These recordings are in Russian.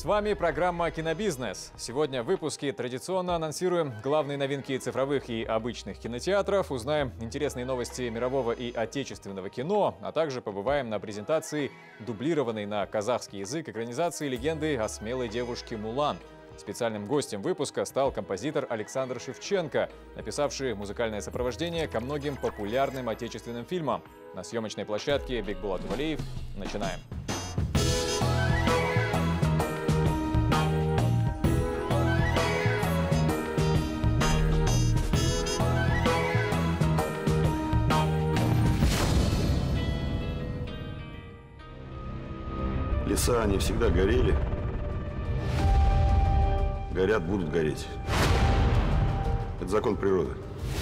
С вами программа «Кинобизнес». Сегодня в выпуске традиционно анонсируем главные новинки цифровых и обычных кинотеатров, узнаем интересные новости мирового и отечественного кино, а также побываем на презентации дублированной на казахский язык экранизации легенды о смелой девушке Мулан. Специальным гостем выпуска стал композитор Александр Шевченко, написавший музыкальное сопровождение ко многим популярным отечественным фильмам. На съемочной площадке Бекбулат Валиев. Начинаем. Леса, они всегда горели. Горят, будут гореть. Это закон природы.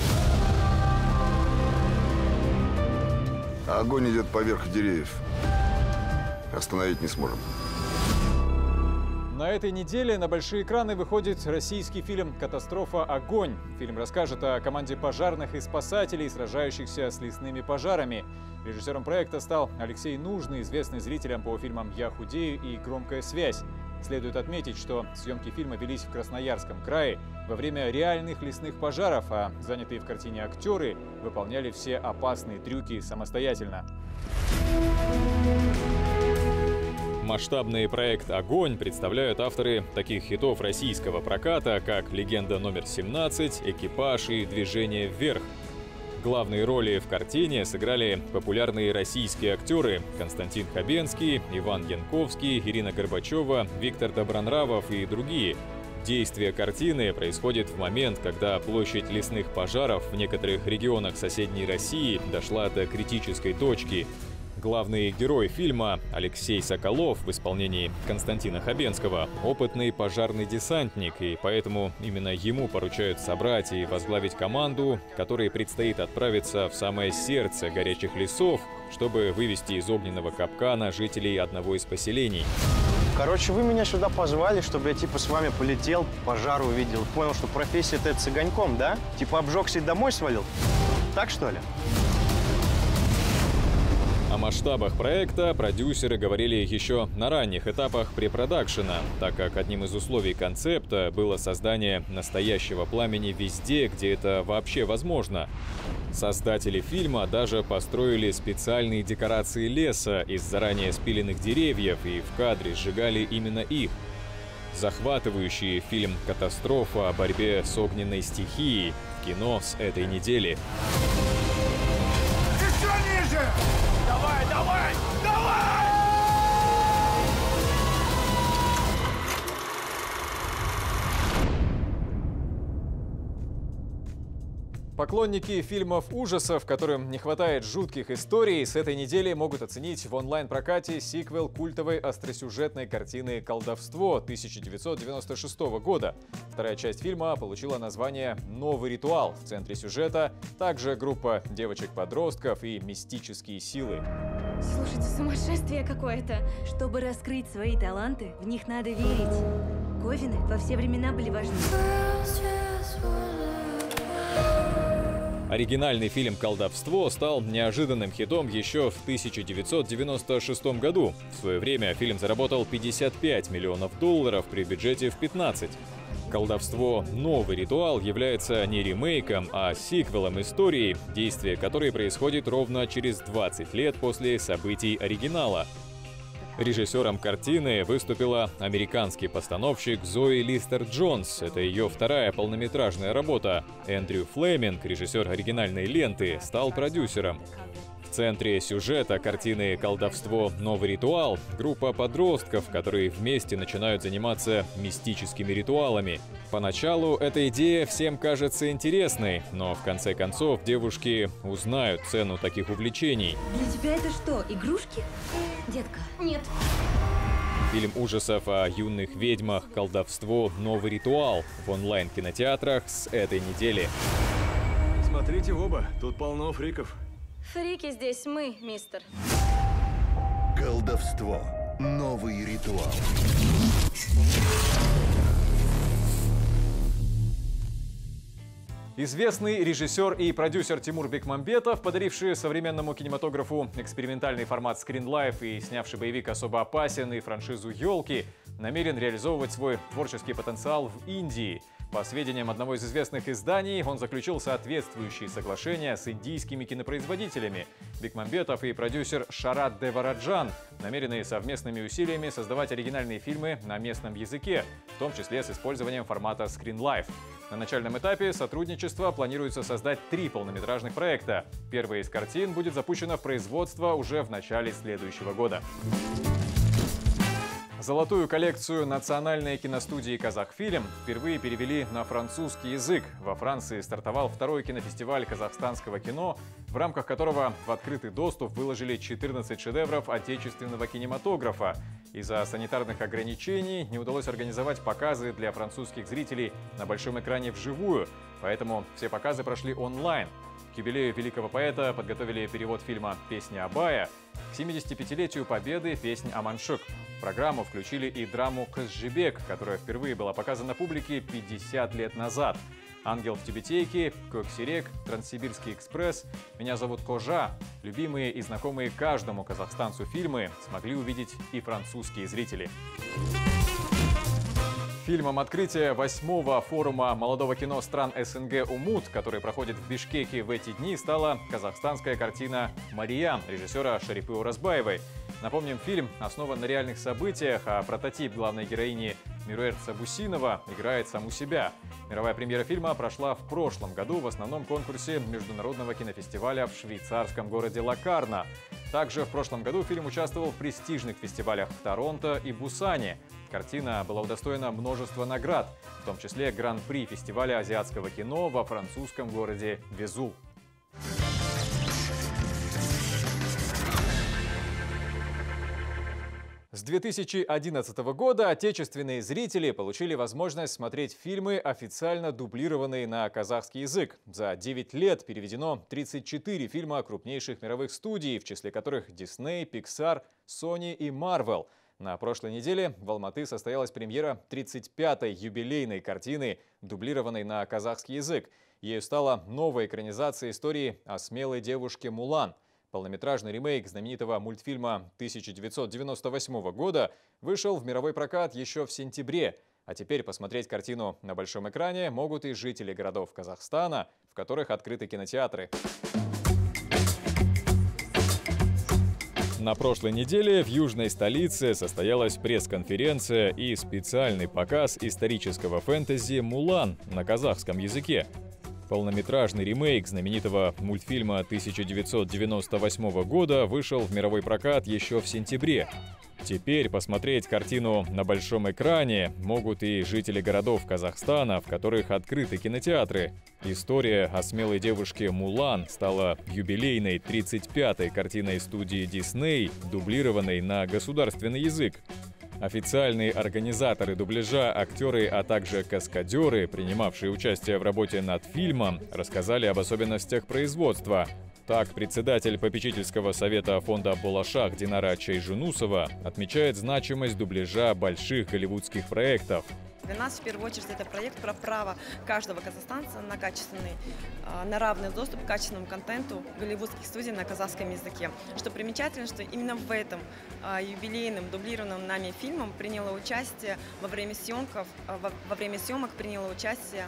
А огонь идет поверх деревьев. Остановить не сможем. На этой неделе на большие экраны выходит российский фильм «Катастрофа. Огонь». Фильм расскажет о команде пожарных и спасателей, сражающихся с лесными пожарами. Режиссером проекта стал Алексей Нужный, известный зрителям по фильмам «Я худею» и «Громкая связь». Следует отметить, что съемки фильма велись в Красноярском крае во время реальных лесных пожаров, а занятые в картине актеры выполняли все опасные трюки самостоятельно. Масштабный проект «Огонь» представляют авторы таких хитов российского проката, как «Легенда номер 17», «Экипаж» и «Движение вверх». Главные роли в картине сыграли популярные российские актеры Константин Хабенский, Иван Янковский, Ирина Горбачева, Виктор Добронравов и другие. Действие картины происходит в момент, когда площадь лесных пожаров в некоторых регионах соседней России дошла до критической точки. Главный герой фильма Алексей Соколов в исполнении Константина Хабенского – опытный пожарный десантник, и поэтому именно ему поручают собрать и возглавить команду, которой предстоит отправиться в самое сердце горячих лесов, чтобы вывести из огненного капкана жителей одного из поселений. Короче, вы меня сюда позвали, чтобы я типа с вами полетел, пожар увидел. Понял, что профессия-то это цыганьком, да? Типа обжегся и домой свалил? Так что ли? О масштабах проекта продюсеры говорили еще на ранних этапах препродакшена, так как одним из условий концепта было создание настоящего пламени везде, где это вообще возможно. Создатели фильма даже построили специальные декорации леса из заранее спиленных деревьев и в кадре сжигали именно их. Захватывающий фильм «Катастрофа» о борьбе с огненной стихией в кино с этой недели. Еще ниже! Давай, давай, давай! Поклонники фильмов ужасов, которым не хватает жутких историй, с этой недели могут оценить в онлайн-прокате сиквел культовой остросюжетной картины «Колдовство» 1996 года. Вторая часть фильма получила название «Новый ритуал». В центре сюжета также группа девочек-подростков и мистические силы. Слушайте, сумасшествие какое-то. Чтобы раскрыть свои таланты, в них надо верить. Ковины во все времена были важны. Оригинальный фильм «Колдовство» стал неожиданным хитом еще в 1996 году. В свое время фильм заработал $55 миллионов при бюджете в 15. «Колдовство. Новый ритуал» является не ремейком, а сиквелом истории, действие которой происходит ровно через 20 лет после событий оригинала. Режиссером картины выступила американский постановщик Зои Листер-Джонс. Это ее вторая полнометражная работа. Эндрю Флеминг, режиссер оригинальной ленты, стал продюсером. В центре сюжета картины «Колдовство. Новый ритуал» группа подростков, которые вместе начинают заниматься мистическими ритуалами. Поначалу эта идея всем кажется интересной, но в конце концов девушки узнают цену таких увлечений. Для тебя это что, игрушки? Детка, нет. Фильм ужасов о юных ведьмах «Колдовство. Новый ритуал» в онлайн-кинотеатрах с этой недели. Смотрите в оба, тут полно фриков. Фрики здесь мы, мистер. Колдовство. Новый ритуал. Известный режиссер и продюсер Тимур Бекмамбетов, подаривший современному кинематографу экспериментальный формат скринлайф и снявший боевик «Особо опасен» и франшизу «Елки», намерен реализовывать свой творческий потенциал в Индии. По сведениям одного из известных изданий, он заключил соответствующие соглашения с индийскими кинопроизводителями. Бекмамбетов и продюсер Шарад Девараджан намерены совместными усилиями создавать оригинальные фильмы на местном языке, в том числе с использованием формата ScreenLife. На начальном этапе сотрудничества планируется создать 3 полнометражных проекта. Первая из картин будет запущена в производство уже в начале следующего года. Золотую коллекцию национальной киностудии «Казахфильм» впервые перевели на французский язык. Во Франции стартовал 2-й кинофестиваль казахстанского кино, в рамках которого в открытый доступ выложили 14 шедевров отечественного кинематографа. Из-за санитарных ограничений не удалось организовать показы для французских зрителей на большом экране вживую, поэтому все показы прошли онлайн. К юбилею великого поэта подготовили перевод фильма «Песня Абая», к 75-летию Победы «Песнь Аманшук». В программу включили и драму «Казжибек», которая впервые была показана публике 50 лет назад. «Ангел в тибетейке», «Коксирек», «Транссибирский экспресс», «Меня зовут Кожа». Любимые и знакомые каждому казахстанцу фильмы смогли увидеть и французские зрители. Фильмом открытия 8-го форума молодого кино стран СНГ «Умут», который проходит в Бишкеке в эти дни, стала казахстанская картина «Мария» режиссера Шарипы Уразбаевой. Напомним, фильм основан на реальных событиях, а прототип главной героини Мируэрт Сабусинова играет саму себя. Мировая премьера фильма прошла в прошлом году в основном конкурсе международного кинофестиваля в швейцарском городе Локарно. Также в прошлом году фильм участвовал в престижных фестивалях в Торонто и Бусане. Картина была удостоена множества наград, в том числе Гран-при фестиваля азиатского кино во французском городе Везул. С 2011 года отечественные зрители получили возможность смотреть фильмы, официально дублированные на казахский язык. За 9 лет переведено 34 фильма крупнейших мировых студий, в числе которых Disney, Pixar, Sony и Marvel. На прошлой неделе в Алматы состоялась премьера 35-й юбилейной картины, дублированной на казахский язык. Ею стала новая экранизация истории о смелой девушке Мулан. Полнометражный ремейк знаменитого мультфильма 1998 года вышел в мировой прокат еще в сентябре. А теперь посмотреть картину на большом экране могут и жители городов Казахстана, в которых открыты кинотеатры. На прошлой неделе в южной столице состоялась пресс-конференция и специальный показ исторического фэнтези «Мулан» на казахском языке. Полнометражный ремейк знаменитого мультфильма 1998 года вышел в мировой прокат еще в сентябре. Теперь посмотреть картину на большом экране могут и жители городов Казахстана, в которых открыты кинотеатры. История о смелой девушке Мулан стала юбилейной 35-й картиной студии Disney, дублированной на государственный язык. Официальные организаторы дубляжа, актеры, а также каскадеры, принимавшие участие в работе над фильмом, рассказали об особенностях производства. Так, председатель попечительского совета фонда «Болашак» Динара Чайжунусова отмечает значимость дубляжа больших голливудских проектов. Для нас, в первую очередь, это проект про право каждого казахстанца на качественный, на равный доступ к качественному контенту голливудских студий на казахском языке. Что примечательно, что именно в этом юбилейном, дублированном нами фильмом приняло участие во время съемок приняло участие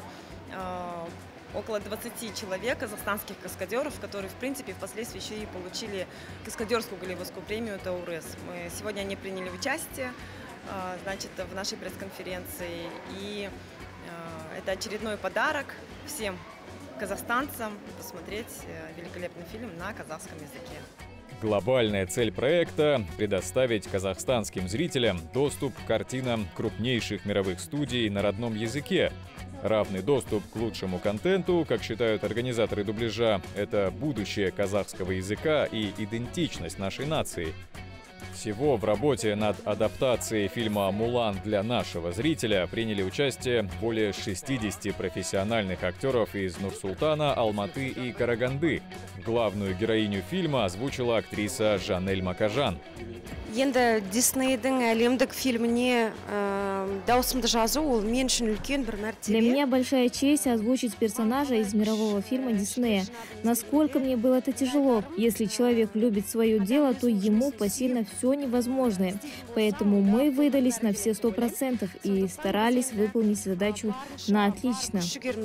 около 20 человек, казахстанских каскадеров, которые, в принципе, впоследствии еще и получили каскадерскую голливудскую премию ТАУРЭС. Сегодня они приняли участие, значит, в нашей пресс-конференции. И это очередной подарок всем казахстанцам посмотреть великолепный фильм на казахском языке. Глобальная цель проекта – предоставить казахстанским зрителям доступ к картинам крупнейших мировых студий на родном языке. Равный доступ к лучшему контенту, как считают организаторы дубляжа, это будущее казахского языка и идентичность нашей нации. Всего в работе над адаптацией фильма «Мулан» для нашего зрителя приняли участие более 60 профессиональных актеров из Нур-Султана, Алматы и Караганды. Главную героиню фильма озвучила актриса Жанель Макажан. Енді Диснейдің әлемдік фильміне даусымды жазу ол мен үшін үлкен бір мәртебе. Для меня большая честь озвучить персонажа из мирового фильма Диснея. Насколько мне было это тяжело. Если человек любит свое дело, то ему посильно все невозможное. Поэтому мы выдались на все 100% и старались выполнить задачу на отлично.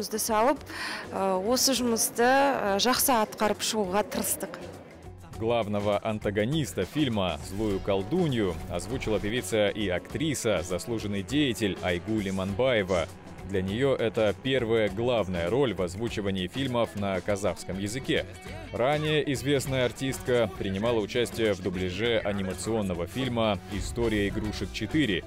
Главного антагониста фильма, злую колдунью, озвучила певица и актриса, заслуженный деятель Айгуль Иманбаева. Для нее это первая главная роль в озвучивании фильмов на казахском языке. Ранее известная артистка принимала участие в дубляже анимационного фильма «История игрушек 4».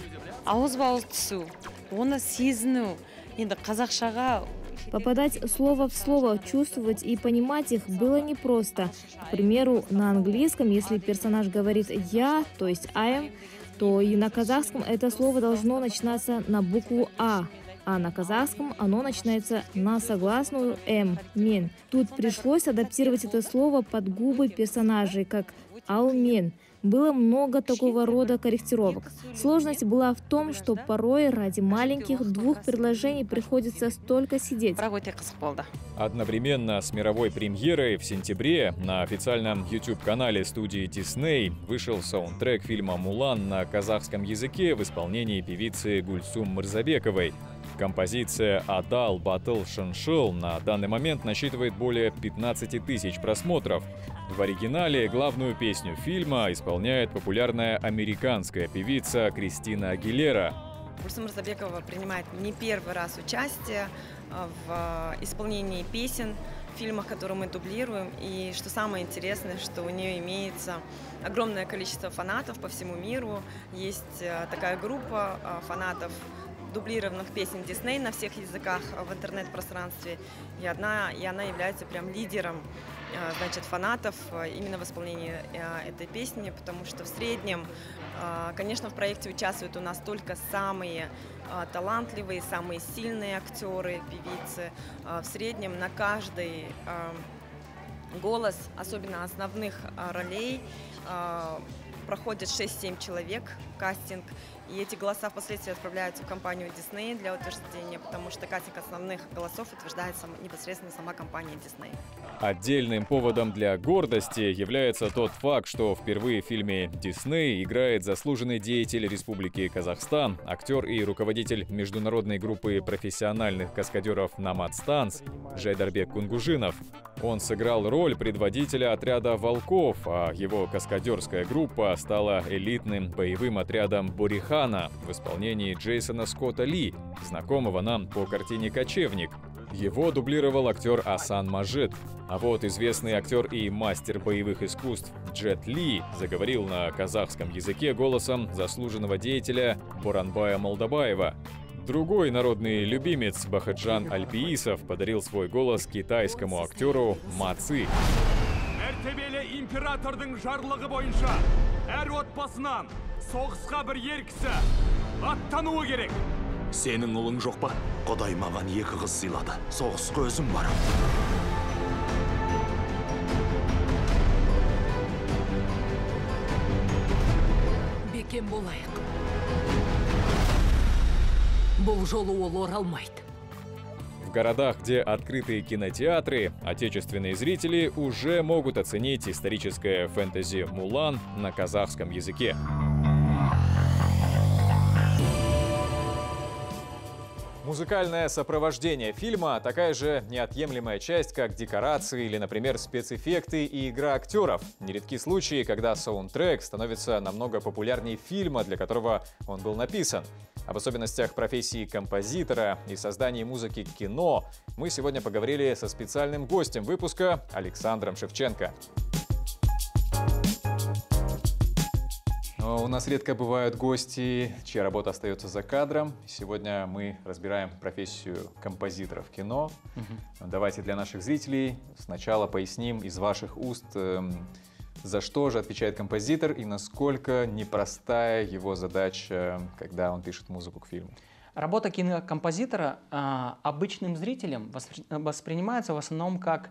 Попадать слово в слово, чувствовать и понимать их было непросто. К примеру, на английском, если персонаж говорит «я», то есть «I am», то и на казахском это слово должно начинаться на букву «а». А на казахском оно начинается на согласную «м» – «мен». Тут пришлось адаптировать это слово под губы персонажей, как «ал-мен». Было много такого рода корректировок. Сложность была в том, что порой ради маленьких двух предложений приходится столько сидеть. Одновременно с мировой премьерой в сентябре на официальном YouTube-канале студии Disney вышел саундтрек фильма «Мулан» на казахском языке в исполнении певицы Гульсум Мырзабековой. Композиция «Адал Батыл Шыншыл» на данный момент насчитывает более 15 тысяч просмотров. В оригинале главную песню фильма исполняет популярная американская певица Кристина Агилера. Гульсум Мырзабекова принимает не первый раз участие в исполнении песен в фильмах, которые мы дублируем. И что самое интересное, что у нее имеется огромное количество фанатов по всему миру. Есть такая группа фанатов дублированных песен Disney на всех языках в интернет-пространстве. И она является прям лидером, значит, фанатов именно в исполнении этой песни, потому что в среднем, конечно, в проекте участвуют у нас только самые талантливые, самые сильные актеры, певицы. В среднем на каждый голос, особенно основных ролей, проходит 6-7 человек кастинг. И эти голоса впоследствии отправляются в компанию Disney для утверждения, потому что кастинг основных голосов утверждает непосредственно сама компания Disney. Отдельным поводом для гордости является тот факт, что впервые в фильме Disney играет заслуженный деятель Республики Казахстан, актер и руководитель международной группы профессиональных каскадеров «Намад Станс» Жайдарбек Кунгужинов. Он сыграл роль предводителя отряда «Волков», а его каскадерская группа стала элитным боевым отрядом «Бурихана» в исполнении Джейсона Скотта Ли, знакомого нам по картине «Кочевник». Его дублировал актер Асан Мажид. А вот известный актер и мастер боевых искусств Джет Ли заговорил на казахском языке голосом заслуженного деятеля Боранбая Молдабаева. Другой народный любимец Бахаджан Альпиисов подарил свой голос китайскому актеру Ма Ци. Мәртебелі императордың жарлығы бойынша әр отбасынан соғысқа бір ер кісі аттануы керек. Сенің ұлың жоқ па? Құдай маған 2 қыз сыйлады. Соғысқа өзім барам. Бекем болайық. Бұл жолы ол оралмайды. В городах, где открыты кинотеатры, отечественные зрители уже могут оценить историческое фэнтези «Мулан» на казахском языке. Музыкальное сопровождение фильма – такая же неотъемлемая часть, как декорации или, например, спецэффекты и игра актеров. Нередки случаи, когда саундтрек становится намного популярнее фильма, для которого он был написан. Об особенностях профессии композитора и создании музыки к кино мы сегодня поговорили со специальным гостем выпуска Александром Шевченко. У нас редко бывают гости, чья работа остается за кадром. Сегодня мы разбираем профессию композитора в кино. Давайте для наших зрителей сначала поясним из ваших уст, за что же отвечает композитор и насколько непростая его задача, когда он пишет музыку к фильму. Работа кинокомпозитора обычным зрителем воспринимается в основном как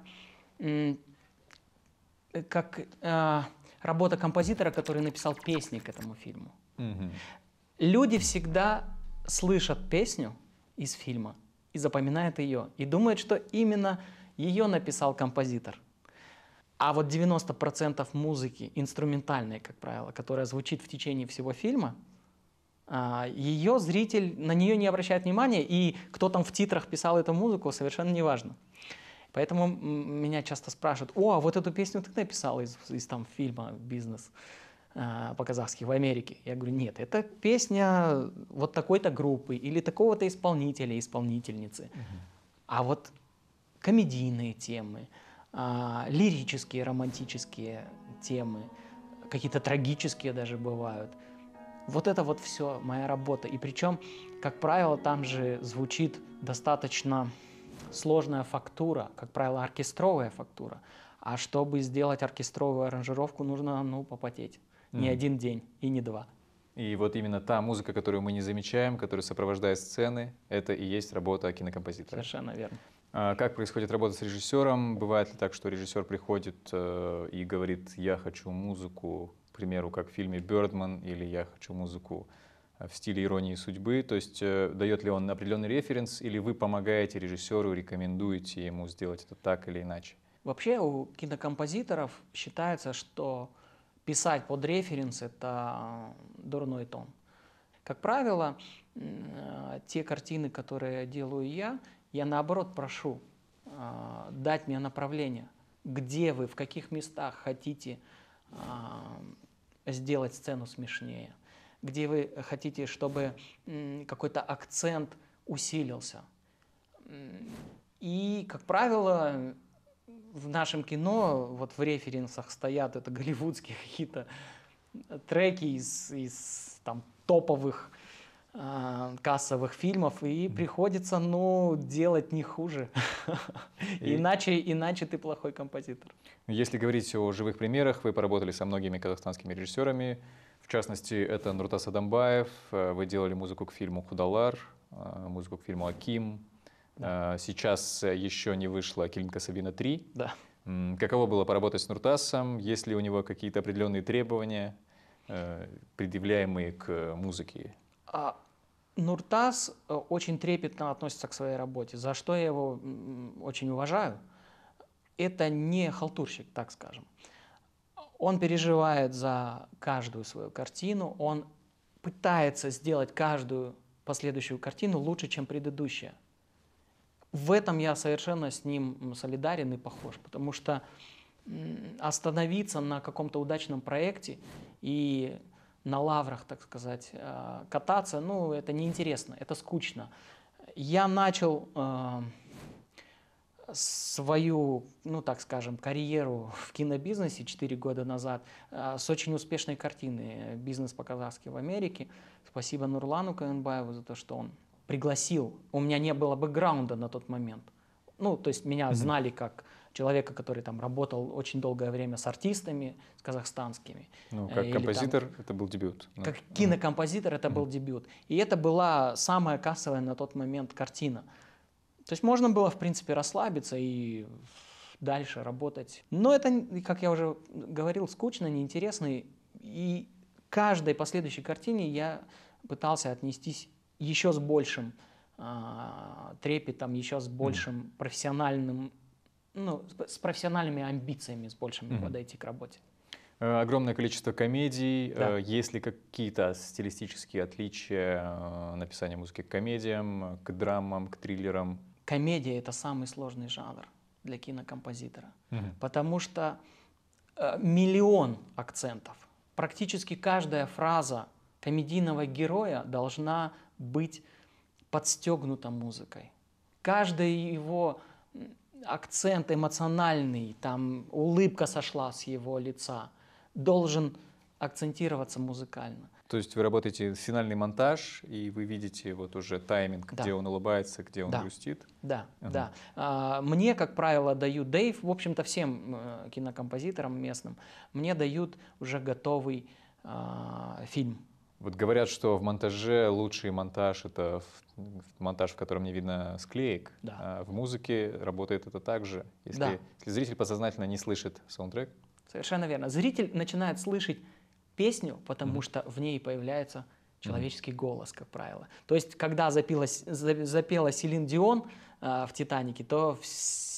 работа композитора, который написал песни к этому фильму. Люди всегда слышат песню из фильма и запоминают ее, и думают, что именно ее написал композитор. А вот 90% музыки, инструментальной, как правило, которая звучит в течение всего фильма, ее зритель на нее не обращает внимания, и кто там в титрах писал эту музыку, совершенно не важно. Поэтому меня часто спрашивают: о, а вот эту песню ты написал из там фильма «Бизнес» по-казахски в Америке. Я говорю: нет, это песня вот такой-то группы или такого-то исполнителя, исполнительницы. А вот комедийные темы, лирические, романтические темы, какие-то трагические даже бывают. Вот это вот все моя работа. И причем, как правило, там же звучит достаточно сложная фактура, как правило, оркестровая фактура. А чтобы сделать оркестровую аранжировку, нужно, попотеть. Не один день и не два. И вот именно та музыка, которую мы не замечаем, которая сопровождает сцены, это и есть работа кинокомпозитора. Совершенно верно. А как происходит работа с режиссером? Бывает ли так, что режиссер приходит и говорит: я хочу музыку, к примеру, как в фильме «Бёрдман», или я хочу музыку в стиле «Иронии судьбы», то есть дает ли он определенный референс, или вы помогаете режиссеру, рекомендуете ему сделать это так или иначе? Вообще у кинокомпозиторов считается, что писать под референс — это дурной тон. Как правило, те картины, которые делаю я наоборот прошу дать мне направление, где вы, в каких местах хотите сделать сцену смешнее, где вы хотите, чтобы какой-то акцент усилился. И, как правило, в нашем кино вот в референсах стоят это голливудские какие-то треки из там топовых кассовых фильмов, и приходится, делать не хуже. Иначе ты плохой композитор. Если говорить о живых примерах, вы поработали со многими казахстанскими режиссерами. В частности, это Нуртас Адамбаев. Вы делали музыку к фильму «Худалар», музыку к фильму «Аким». Да. Сейчас еще не вышла «Келинка Сабина 3». Да. Каково было поработать с Нуртасом? Есть ли у него какие-то определенные требования, предъявляемые к музыке? Нуртас очень трепетно относится к своей работе, за что я его очень уважаю. Это не халтурщик, так скажем. Он переживает за каждую свою картину, он пытается сделать каждую последующую картину лучше, чем предыдущая. В этом я совершенно с ним солидарен и похож, потому что остановиться на каком-то удачном проекте и на лаврах, так сказать, кататься, это неинтересно, это скучно. Я начал свою, так скажем, карьеру в кинобизнесе 4 года назад с очень успешной картины «Бизнес по-казахски» в Америке. Спасибо Нурлану Каенбаеву за то, что он пригласил. У меня не было бэкграунда на тот момент. То есть меня знали как человека, который там работал очень долгое время с артистами, с казахстанскими. Как композитор это был дебют. Как кинокомпозитор это был дебют. И это была самая кассовая на тот момент картина. То есть можно было, в принципе, расслабиться и дальше работать. Но это, как я уже говорил, скучно, неинтересно. И к каждой последующей картине я пытался отнестись еще с большим трепетом, еще с большим профессиональным, с профессиональными амбициями, с большими подойти к работе. Огромное количество комедий. Да. Есть ли какие-то стилистические отличия написания музыки к комедиям, к драмам, к триллерам? Комедия — это самый сложный жанр для кинокомпозитора, потому что миллион акцентов. Практически каждая фраза комедийного героя должна быть подстегнута музыкой. Каждый его акцент эмоциональный, там улыбка сошла с его лица, должен акцентироваться музыкально. То есть вы работаете финальный монтаж, и вы видите вот уже тайминг, где он улыбается, где он грустит? Да, да. Мне, как правило, дают Дэйв, в общем-то всем кинокомпозиторам местным, мне дают уже готовый фильм. Вот говорят, что в монтаже лучший монтаж — это монтаж, в котором не видно склеек. Да. А в музыке работает это так же, если зритель подсознательно не слышит саундтрек? Совершенно верно. Зритель начинает слышать песню, потому что в ней появляется человеческий голос, как правило. То есть, когда запела Селин Дион в «Титанике», то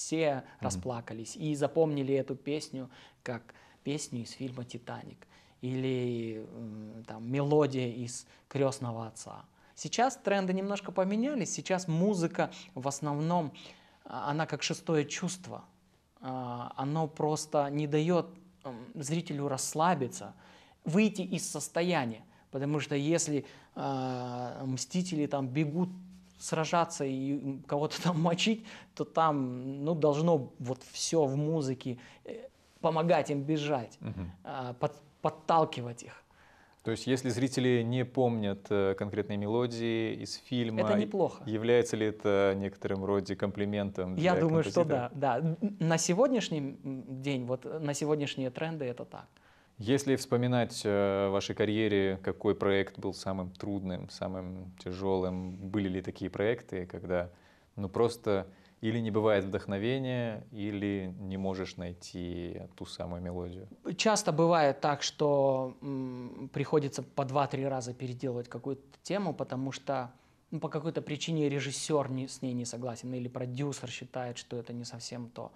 все расплакались и запомнили эту песню как песню из фильма «Титаник» или там, мелодия из «Крестного отца». Сейчас тренды немножко поменялись, сейчас музыка в основном, она как шестое чувство, оно просто не дает зрителю расслабиться, выйти из состояния, потому что если мстители там бегут сражаться и кого-то там мочить, то там ну, должно вот все в музыке помогать им бежать, подталкивать их. То есть, если зрители не помнят конкретные мелодии из фильма, это неплохо. Является ли это некоторым роде комплиментом для Я думаю, композитора? что да. На сегодняшний день, вот на сегодняшние тренды это так. Если вспоминать о вашей карьере, какой проект был самым трудным, самым тяжелым, были ли такие проекты, когда ну просто или не бывает вдохновения, или не можешь найти ту самую мелодию? Часто бывает так, что приходится по 2-3 раза переделывать какую-то тему, потому что ну, по какой-то причине режиссер с ней не согласен, или продюсер считает, что это не совсем то.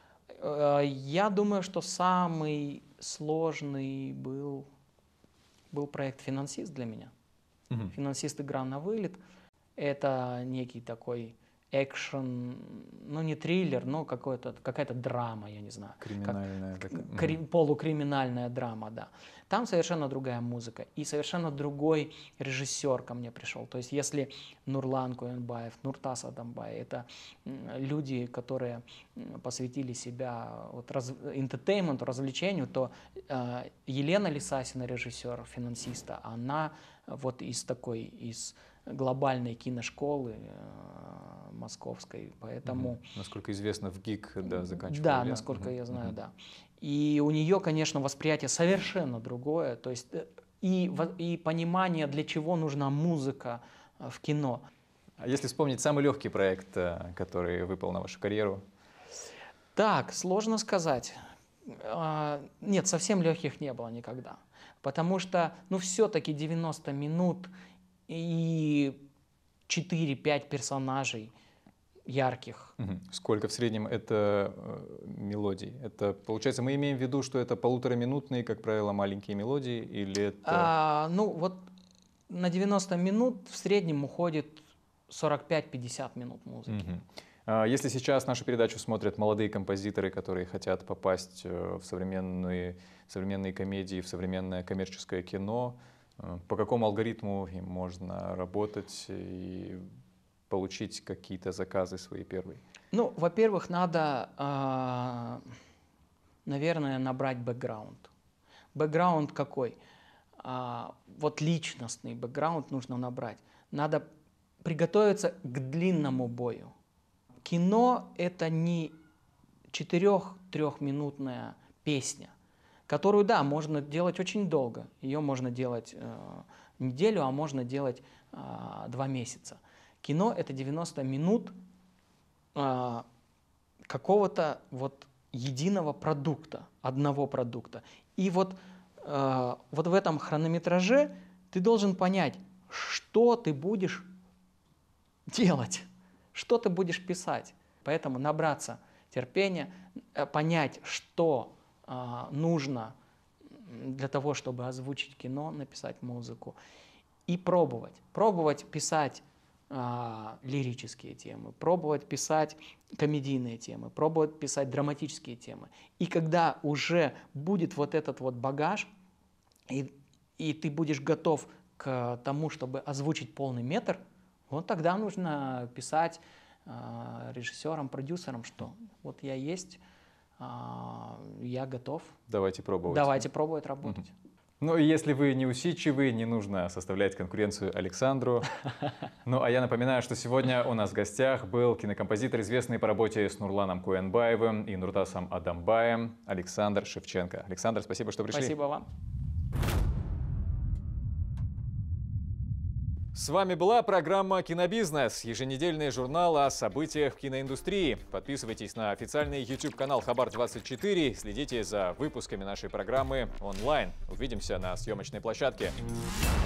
Я думаю, что самый сложный был проект «Финансист» для меня. «Финансист» играл на вылет. Это некий такой экшен, ну не триллер, но какая-то драма, я не знаю. Криминальная. Полукриминальная драма, да. Там совершенно другая музыка и совершенно другой режиссер ко мне пришел. То есть если Нурлан Куенбаев, Нуртас Адамбай, это люди, которые посвятили себя вот, энтертейменту, развлечению, то Елена Лисасина, режиссер «Финансиста», она вот из глобальной киношколы московской, поэтому... Насколько известно, в ГИК, да, заканчивала. Да, насколько я знаю, да. И у нее, конечно, восприятие совершенно другое, то есть и понимание, для чего нужна музыка в кино. А если вспомнить самый легкий проект, который выпал на вашу карьеру? Так, сложно сказать. Нет, совсем легких не было никогда. Потому что, ну, все-таки 90 минут и 4-5 персонажей ярких. Сколько в среднем это мелодий? Это, получается, мы имеем в виду, что это полутораминутные, как правило, маленькие мелодии, или это... Ну, вот на 90 минут в среднем уходит 45-50 минут музыки. Если сейчас нашу передачу смотрят молодые композиторы, которые хотят попасть в современные комедии, в современное коммерческое кино, по какому алгоритму им можно работать и получить какие-то заказы свои первые? Ну, во-первых, надо, наверное, набрать бэкграунд. Бэкграунд какой? Вот личностный бэкграунд нужно набрать. Надо приготовиться к длинному бою. Кино — это не 4-3-минутная песня, которую, да, можно делать очень долго. Ее можно делать неделю, а можно делать 2 месяца. Кино — это 90 минут какого-то вот единого продукта, одного продукта. И вот в этом хронометраже ты должен понять, что ты будешь делать, что ты будешь писать. Поэтому набраться терпения, понять, что нужно для того, чтобы озвучить кино, написать музыку, и пробовать. Пробовать писать лирические темы, пробовать писать комедийные темы, пробовать писать драматические темы. И когда уже будет вот этот вот багаж, и ты будешь готов к тому, чтобы озвучить полный метр, вот тогда нужно писать режиссерам, продюсерам, что вот я есть, я готов. Давайте пробовать. Давайте пробовать работать. Ну и если вы не усидчивы, не нужно составлять конкуренцию Александру. Ну а я напоминаю, что сегодня у нас в гостях был кинокомпозитор, известный по работе с Нурланом Куенбаевым и Нуртасом Адамбаем, Александр Шевченко. Александр, спасибо, что пришли. Спасибо вам. С вами была программа «Кинобизнес», еженедельный журнал о событиях в киноиндустрии. Подписывайтесь на официальный YouTube-канал Хабар-24, следите за выпусками нашей программы онлайн. Увидимся на съемочной площадке.